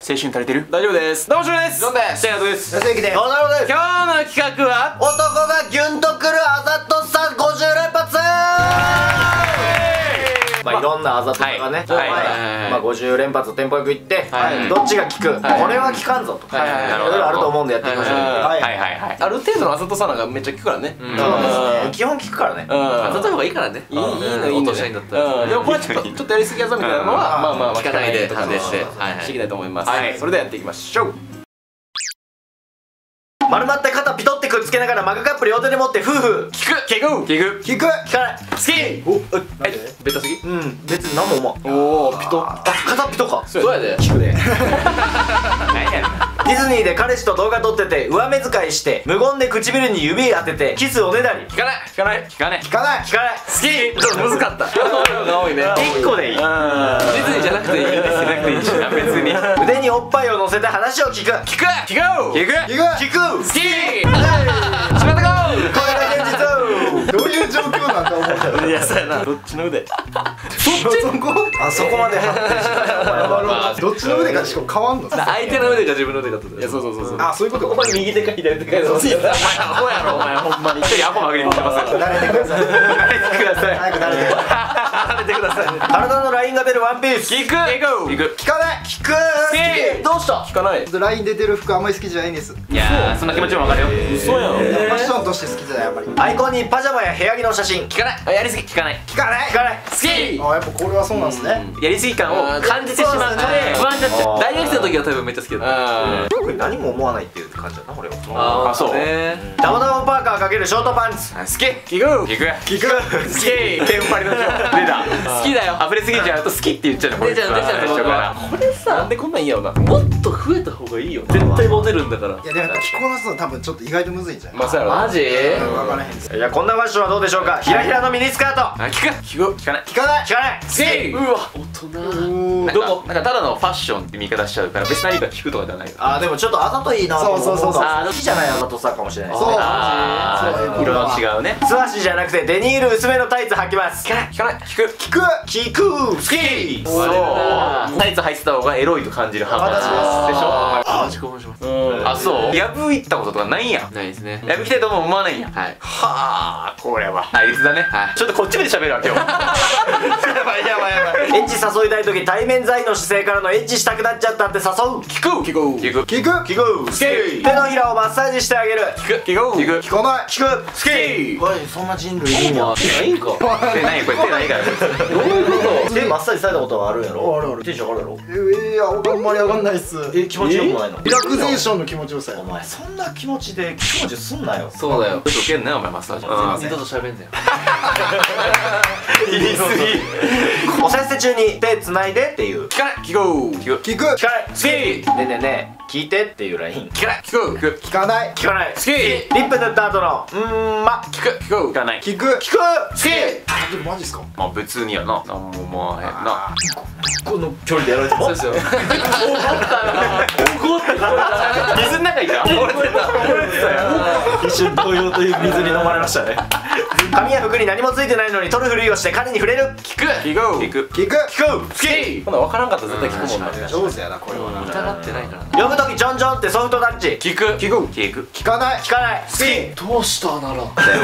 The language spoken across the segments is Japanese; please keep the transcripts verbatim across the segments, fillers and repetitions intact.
青春足りてる？大丈夫です。どうもしろです。どんです。シェアです。 安幸です。小太郎です。 今日の企画は男がギュンとくるあざとさごじゅう連発。まあいろんなあざとさがね、まあごじゅう連発テンポよくいってどっちが効く、これは効かんぞとかいろいろあると思うんでやっていきましょう。 はいはいはい。ある程度のあざとさなんかめっちゃ効くからね。 そうですね、基本効くからね。 あざとい方がいいからね。 いいのいいの。でもこれちょっとちょっとやりすぎやぞみたいなのはまあまあ聞かないで判定してしていきたいと思います。それではやっていきましょう。 丸まって肩ピトってくっつけながらマグカップ両手で持って夫婦聞く聞く聞く聞く聞かない好きおえベタすぎうん別に何も思わん。 おおピトあ肩ピトかそうやで聞くで何やディズニーで彼氏と動画撮ってて上目遣いして無言で唇に指当ててキスおねだり聞かない聞かない聞かない聞かない聞かない好きちょっとむずかったが多いねいっこでいい。 ディズニーじゃなくていいですじゃなくていいしな別に腕におっぱいを乗せて話を聞く聞く聞く聞く聞く聞く好きしまったここれが現実。どういう状況なんだ思ったらいやそうやなどっちの腕そっちそこあそこまで発展したよお前は。どっちの腕かしかも変わんの。 相手の腕が自分の腕だったいやそうそうそうそうあそういうこと。 お前右手か左手かお前アホやろお前ほんまに一人アホまぐれにしてますよ慣れてください。 慣れてください早く慣れてください。 慣れてください体のラインが出るワンピース。 聞く聞く聞く聞かない聞く好きどうした聞かないライン出てる服あんまり好きじゃないんです。フいやーそんな気持ちもわかるよ嘘やんァッションとして好きじゃないあんまり。 アイコンにパジャマや部屋着の写真。 聞かないやりすぎ聞かない聞かない聞かない好きあやっぱこれはそうなんですね。 やりすぎ感を感じてしまって不安になっちゃう大学生の時は多分めっちゃ好きだった特に何も思わないっていう感じだな俺は。 ああそうねダボダボパーカーかけるショートパンツ。 好き聞く聞く聞く好きテンパリの出た好きだよ溢れすぎちゃうと好きって言っちゃうのこれ出ちゃう出ちゃう最初からこれさなんでこんなんいいやろなもっと増えた方がいいよ絶対モテるんだからいやでもやっぱ着こなすの多分ちょっと意外とむずいんじゃない。 まあそうやろマジうん分からへんです。 いやこんなファッションはどうでしょうか。ひらひらのミニスカート。 あ聞く聞く聞かない聞かない聞かない好きうわ大人どこなんかただのファッションって見方しちゃうから別に何か聞くとかではないあーでもちょっとあざといいなと思そうそうそうそうあー好きじゃないあざとさかもしれないですそうね。 あー色の違うね素足じゃなくてデニール薄めのタイツ履きます。 聞かない聞かない聞く聞く聞く好きそうタイツ履いてた方がエロいと感じる派閥でしょあ落ち込むしますあそう破いったこととかないんやないですね破きたいとも思わないんやはいはあこれはあいつだねちょっとこっち見て喋るわ今日やばいやばいやばいエッチ誘いたい時対面在の姿勢からのエッチしたくなっちゃったって誘う。 聞く聞く聞く聞く聞く好き手のひらをマッサージしてあげる。 聞く聞く聞く聞かない。 聞く好きおいそんな人類いいんや。 いいんか手ないこれ手ないからどういうこと手マッサージされたことはあるんやろ。 あるあるテンション上がるやろ。 えいやあんまり上がんないっす。 え気持ちよくないの。 リラクゼーションの気持ちよさや。 お前そんな気持ちで気持ちすんなよ。 そうだよちょっと受けんなよお前マッサージ二度と喋んだよ言い過ぎおせっせ中に手繋いでっていう。 聞かない聞く聞く聞く聞かない好きねえねえねえ聞いてっていうライン。 聞かない聞く聞く聞かない。 聞かない好きリップ塗った後のうーんま聞く聞く聞かない聞く。 聞く好きでもマジっすか。 まあ別にやななんも思わへんなこの距離でやられてもそうですよ怒ったな怒ったから水の中いた俺てた俺てたよ一瞬同様という水に飲まれましたね。髪や服に何もついてないのに取るふりをして彼に触れる。 聞く聞く聞く聞く。 聞く好きほな分からんかったら絶対聞くもんな上手やなこれはな。 疑ってないからな呼ぶ時ちょんちょんってソフトタッチ。 聞く聞く聞く聞かない。 聞かない好きどうしたなら。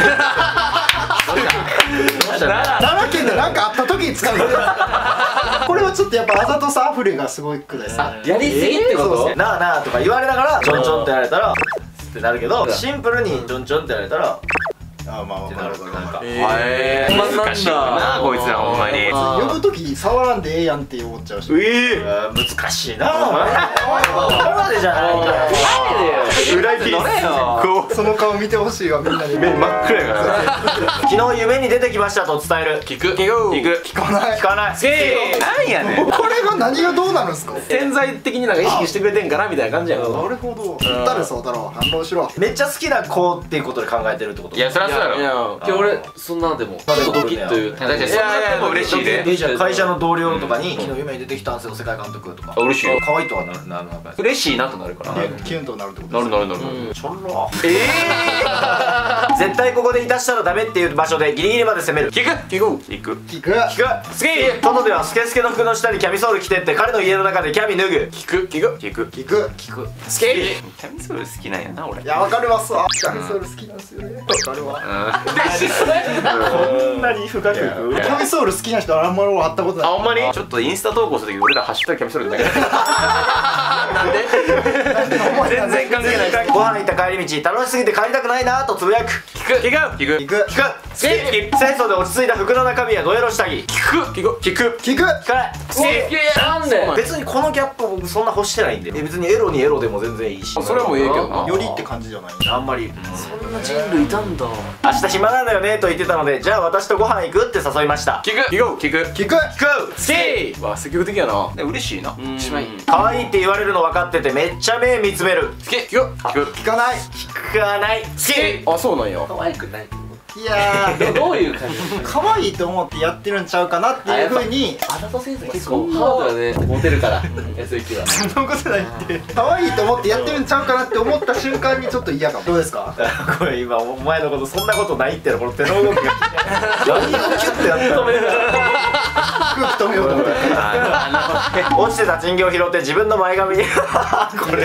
なら奈良県で何かあった時に使う。これはちょっとやっぱあざとさあふれがすごくですね。 やりすぎってことなあなあとか言われながらちょんちょんってやられたらってなるけどシンプルにちょんちょんってやられたらあまあってなるなんかへえ難しいなこいつらほんまに呼ぶ時触らんでええやんって思っちゃうし。 ええ難しいなお前ここまでじゃないから裏切りこうその顔見てほしいわみんなに。 目真っ暗やから昨日夢に出てきましたと伝える。 聞く聞く聞く聞かない。 聞かない好きなんやねんこれが何がどうなるんすか。 潜在的になんか意識してくれてんかなみたいな感じやんなるほど。言ったらそうだろう反論しろ。 めっちゃ好きな子っていうことで考えてるってこと。 いやそりゃそうやろ。 いや今日俺そんなでもちょっとドキッという。 確かにそんなでも嬉しいで。 でじゃあ会社の同僚とかに昨日夢に出てきたんですよ世界監督とか。 嬉しいよ。 可愛いとはなるなるなる。 嬉しいなとなるから。 キュンとなるってことなるなるなる。 ちょろ。 ええ。 絶対ここでいたしたらダメっていう場所でギリギリまで攻める。 聞く聞く聞く聞く聞く。スキー。外ではスケスケの服の下にキャミソール着てって彼の家の中でキャミ脱ぐ。 聞く聞く聞く聞く聞く。 スケーキャミソール好きなんやな俺。 いやわかりますわキャミソール好きなんですよねわかるわこんなに深くいく。 キャミソール好きな人あんまり俺会ったことないあほんまにちょっとインスタ投稿するとき俺らハッシュタグキャミソールだけなんで全然関係ない。 ご飯行った帰り道楽しすぎて帰りたくないなとつぶやく。 聞く聞く聞く聞く聞く。スキー。清楚で落ち着いた服の中身はドエロ下着。聞く聞く聞く聞く聞かない。スキー。 いやなんで別にこのギャップ僕そんな欲してないんで別にエロにエロでも全然いいし。 それはもうええけどな。 よりって感じじゃないあんまりそんな人類いたんだ。 明日暇なんだよねと言ってたのでじゃあ私とご飯行くって誘いました。 聞く聞く聞く聞く聞く。スキー。 わ積極的やな。嬉しいな。 しまい可愛いって言われるの分かっててめっちゃ目見つめる。 聞く聞く聞く聞かない聞かない。スキー。 あそうなんや。 可愛くない。 いやーどういう感じ？ 可愛いと思ってやってるんちゃうかなっていうふうにあざと先生結構ハードだね。モテるから エスユーキュー は。 そんなことないって可愛いと思ってやってるんちゃうかなって思った瞬間にちょっと嫌かもどうですかこれ今お前のことそんなことないってのこの手の動きが何をキュッてやったの。 空気止めようと思って落ちてた人形拾って自分の前髪にこれ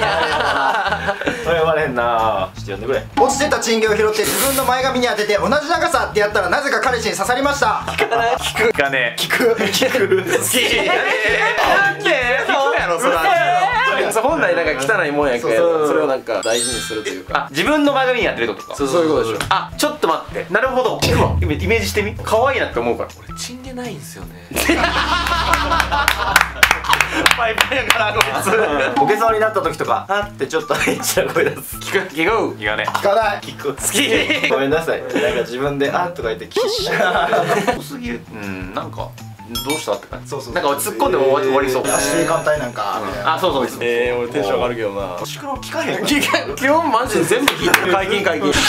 読まれんな。ちょっと読んでくれ。 落ちてたチンゲを拾って自分の前髪に当てて同じ長さってやったらなぜか彼氏に刺さりました。 聞くかね。 聞く聞く好き。なんで？そうやろそれ。本来なんか汚いもんやけどそれをなんか大事にするというか。 あ自分の前髪にやってるってことか。 そうそういうことでしょ。 あちょっと待って。なるほど。聞くわ。イメージしてみ。可愛いなって思うから。 俺チンゲないんすよね。 パイパイやからこいつ。 ボケそうになった時とかあってちょっとめっちゃ声出す。 聞く聞く聞かね。 聞かない聞く。 好き。 ごめんなさい。なんか自分であとか言ってキッシャ多すぎる。うんなんかどうしたって感じ。 そうそうなんか突っ込んでも終わり終わりそう。 足手艦隊なんかあそうそうそう。ええ俺テンション上がるけどな。 腰から聞かへん。 基本マジで全部聞いてる。解禁解禁。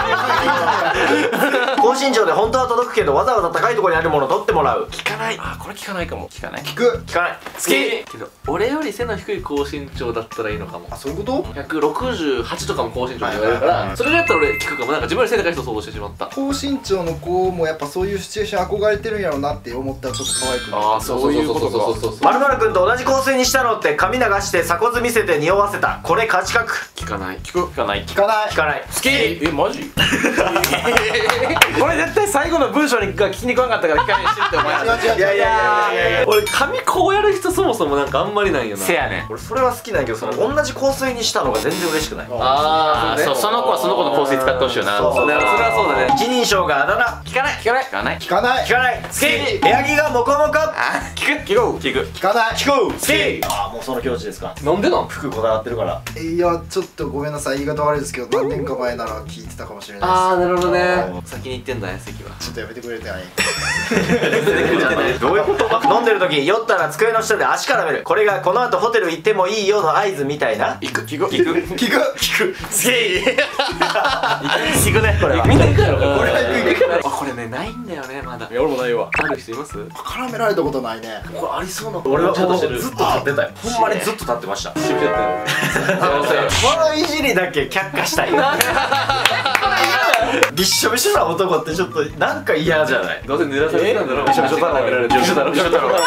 高身長で本当は届くけどわざわざ高いところにあるものを取ってもらう。 聞かない。あこれ聞かないかも。聞かない。 聞く聞かない。 好き。 けど俺より背の低い高身長だったらいいのかも。 あそういうことひゃくろくじゅうはちとかも高身長って言われるからそれだったら俺聞くかも。なんか自分より背高い人を想像してしまった。 高身長の子もやっぱそういうシチュエーション憧れてるんやろうなって思ったらちょっと可愛くないああそういうことか。 そうまるまるくんと同じ香水にしたのって髪流して鎖骨見せて匂わせた。これ価値格。 聞かない。聞く聞かない。 聞かない聞かない。 好き。えマジ？これ絶対最後の文章にが聞きに来なかったから聞かないしってお前。 違う違う違ういやいやいやいやいや。 俺髪こうやる人そもそもなんかあんまりないよな。 せやねん。 俺それは好きなんやけどその同じ香水にしたのが全然嬉しくない。 あーそうその子はその子の香水使ってほしいよな。 そうそうそれはそうだね。 一人称があだ名。 聞かない聞かない聞かない。 聞かない聞かない。好き。部屋着がモコモコ。 あ聞く聞く聞く。 聞かない聞く。好き。ああもうその境地ですか。 なんでなん？ 服こだわってるから。 いやちょっとごめんなさい言い方悪いですけど何年か前なら聞いてたかもしれないあーなるほどあね。 ー先に行ってんだね席は。 ですちょっとやめてくれてないどういうこと？飲んでる時酔ったら机の下で足絡める。これがこの後ホテル行ってもいいよの合図みたいな。 聞く聞く聞く聞く聞く。好き。聞くねこれは。 みんな行くやろこれ。 行く行くあこれねないんだよねまだ。 いや俺もないわ。 ある人います？ 絡められたことないねこれありそうな。 俺はもうずちゃんとしてる。 っと立ってたよ。ほんまにずっと立ってました。 シフトやったよ。 このいじりだけ却下したい。びっしょびしょな男ってちょっとなんか嫌じゃない？ どうせ濡らされてたんだろ。 びしょびしょ太郎びしょびしょ太郎。びしょびしょ太郎。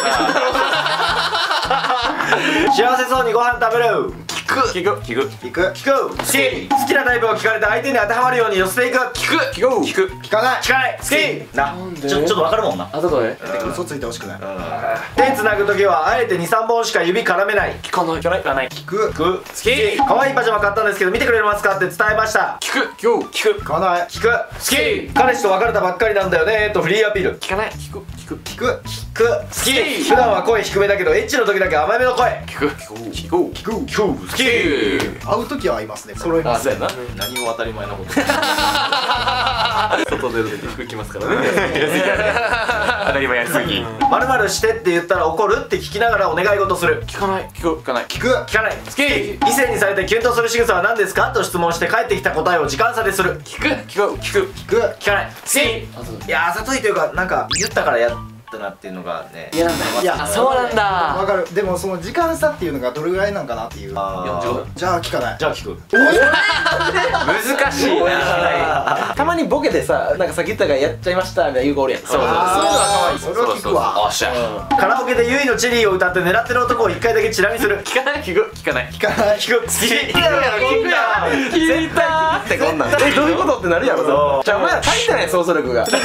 幸せそうにご飯食べる。 聞く聞く聞く聞く聞く。好き。好きなタイプを聞かれて相手に当てはまるように寄せていく。聞く。 聞く聞く聞かない聞かない。好き。ななんでちょちょっとわかるもんな。 あとどれ？ 嘘ついてほしくない手つなぐときはあえてにさんぼんしか指絡めない。 聞かない。 聞かない聞かない。 聞く聞く。好き。可愛いパジャマ買ったんですけど見てくれますかって伝えました。 聞く聞く聞く聞かない聞く。好き。彼氏と別れたばっかりなんだよねとフリーアピール。 聞かない聞く聞聞く聞く聞く好き。普段は声低めだけどエッチの時だけ甘めの声。 聞く聞こう聞こう聞く好き。 会う時は会いますね揃いますそうやな何も当たり前なこと。 外出ると服着ますからね。 当たり前やすぎ。 まるまるしてって言ったら怒るって聞きながらお願い事する。 聞かない聞く聞かない聞く聞かない。好き。異性にされてキュンとする仕草は何ですかと質問して帰ってきた答えを時間差でする。 聞く聞く聞く聞く聞かない。好き。いやあざといというかなんか言ったからやったなっていうのがね。 嫌なんだよ。 いやそうなんだ。 わかるでもその時間差っていうのがどれぐらいなんかなっていうあよんじゅうごふんじゃあ聞かないじゃあ聞く。 難しいな。 たまにボケでさなんかさっき言ったからやっちゃいましたみたいな言う子おるやんそうあーそういうのは可愛いそれは聞くわおっしゃカラオケでユイのチェリーを歌って狙ってる男を一回だけチラ見する。 聞かない聞く聞かない聞かない聞く。好き。 聞くやん絶対聞くってこんなんえどういうことってなるやろじゃあお前ら足りてない想像力が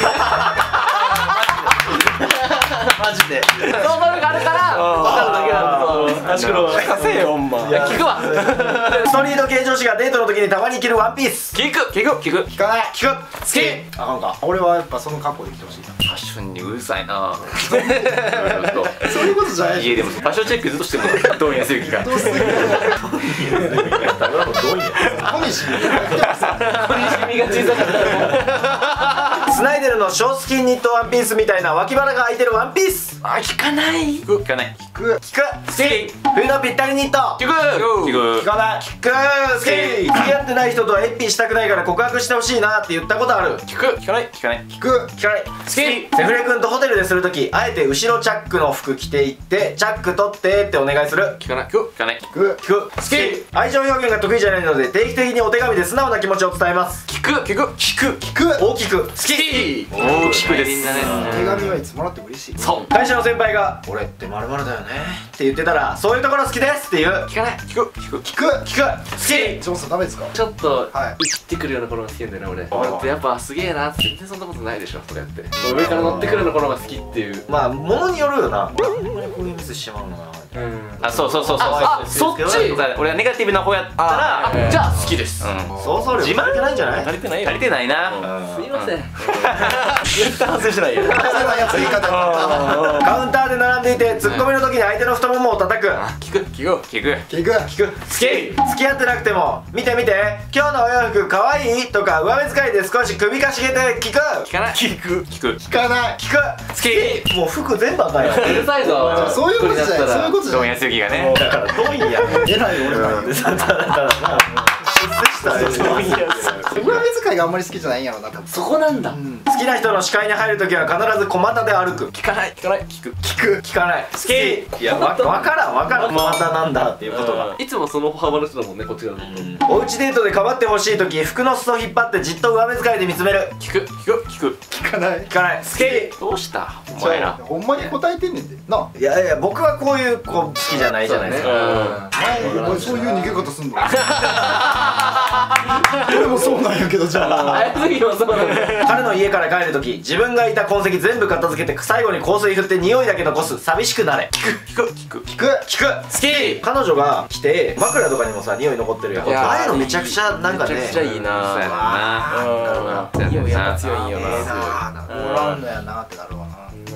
マジで。 想像力あるから分かるだけなんだ。 確かに聞かせよほんま聞くわストリート系女子がデートの時にたまに着るワンピース。 聞く聞く聞く聞かない聞く。好き。 あかんか俺はやっぱその格好で来てほしいなファッションにうるさいな。 そういうことじゃない家でもファッションチェックずっとしてるもん。どうやする気が。 どうするどういう小西身が小さかったスナイデルのショースキンニットワンピースみたいな脇腹が開いてるワンピース。 あ聞かない聞かない。 聞く聞く。好き。冬のぴったりニット。 聞く聞く聞かない。聞く。好き。付き合ってない人とはエッピーしたくないから告白してほしいなって言ったことある。 聞く聞かない聞かない。 聞く聞かない。好き。セフレ君とホテルでするときあえて後ろチャックの服着ていってチャック取ってってお願いする。 聞かない聞く聞かない。 聞く聞く。好き。愛情表現が得意じゃないので定期的にお手紙で素直な気持ちを伝えます。 聞く聞く聞く聞く大きく。好き。 大きくです。 手紙はいつもらっても嬉しいそう会社の先輩が「俺ってまるだよね」って言ってたら「そういうところ好きです」って言う。 聞かない聞く聞く聞く聞く。好き。 ジョンさんダメですかちょっとはい生きてくるような頃が好きなんだよね俺俺ってやっぱすげえなって全然そんなことないでしょとかやって上から乗ってくるような頃が好きっていうまあ物によるよな。俺ほんまにこういうミスしちまうのな。 うんあ、そうそうそうそう。 ああそっち俺はネガティブな方やったら、 あじゃあ好きです想像力足りてないんじゃない？ 足りてないよ足りてないな。 すいません絶対反省してないよそれはやつ言い方だカウンターで並んでいてツッコミの時に相手の太ももを叩く。 聞く聞く聞く。 聞く聞く。好き。付き合ってなくても見て見て今日のお洋服かわいいとか上目遣いで少し首かしげて聞く。 聞かない聞く聞く。 聞かない聞く。好き。もう服全部あかんよ。 うるさいぞそういうことじゃないそういうことじゃどうないやすぎがね。 だから遠いんや。 偉い俺だよだからな出世したよ。 上目遣いがあんまり好きじゃないんやろな多分そこなんだ好きな人の視界に入るときは必ず小股で歩く。 聞かない聞かない聞く聞く。聞かない。好き。いやわわからんわからん。小股なんだっていうことが。 いつもその歩幅の人だもんねこっち側のおうちデートでかばってほしいとき服の裾を引っ張ってじっと上目遣いで見つめる。 聞く聞く聞く聞かない聞かない。好き。 どうしたお前ら。 ほんまに答えてんねんでないやいや僕はこういう子好きじゃないじゃないですか。 お前そういう逃げ方すんの俺もそうなんやけどじゃああやすぎもそうなんだ彼の家から帰るとき自分がいた痕跡全部片付けて最後に香水振って匂いだけ残す。寂しくなれ。聞く聞く聞く聞く聞く。好き。彼女が来て枕とかにもさ匂い残ってるやん。 いやーああいうのめちゃくちゃなんかねめちゃくちゃいいなそうやな。 うん匂いやっぱ強いんよええななおらんのやなってなるわな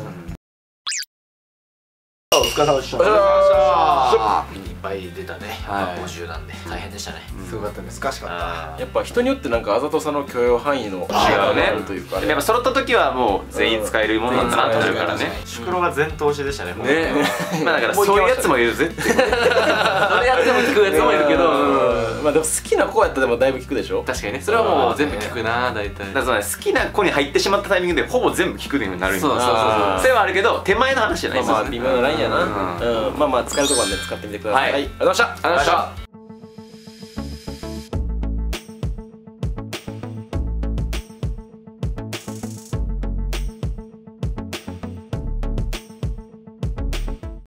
お疲れ様でした。 あいっぱい出たね。 はいごじゅうなんで大変でしたね。 すごかったね難しかっあやっぱ人によってなんかあざとさの許容範囲の違違うねあるというかでもやっぱ揃った時はもう全員使えるものなんだなってなるからね。 シュクロが全投資でしたね。 ねまあだからそういうやつもいるぜって。 それやっても聞くやつもいるけどうんまあでも好きな子やったらでもだいぶ聞くでしょ確かにねそれはもう全部聞くな大体だからそのね好きな子に入ってしまったタイミングでほぼ全部聞くようになるんよ。 そうそうそうそうそれはあるけど手前の話じゃないまあまあ微妙なラインやなううんまあまあ使えるところはね使ってみてくださいはいありがとうございましたありがとうございました